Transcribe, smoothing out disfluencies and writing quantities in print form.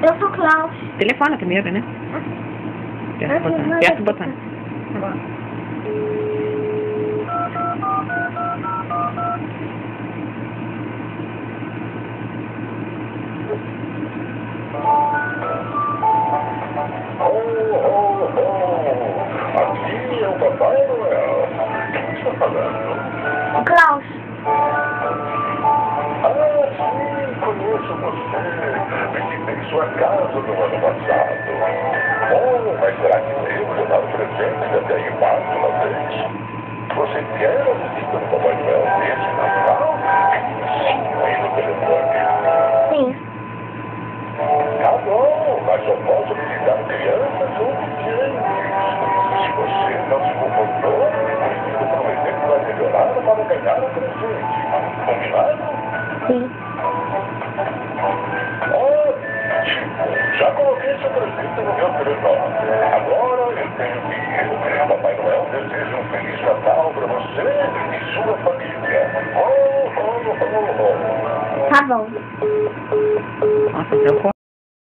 Eu sou Klaus. Telefona primeiro, né? Aperta o botão. Aqui é o Papai Noel. Quem está falando? O Klaus. Sim, conheço você. Visitei sua casa no ano passado. Mas será que devo levar presentes até aí embaixo uma vez? Você quer a visita do Papai Noel nesse Natal? Sim, aí no telefone. Sim. Tá bom, mas só posso visitar crianças ou pequenos. Se você não se conformou, preciso prometer que vai melhorar para ganhar o presente. Combinado? Sim. Ótimo! Já coloquei seu presente no meu telefone. Agora eu tenho que ir. Papai Noel deseja um Feliz Natal para você e sua família. Tá bom. Nossa, trocou.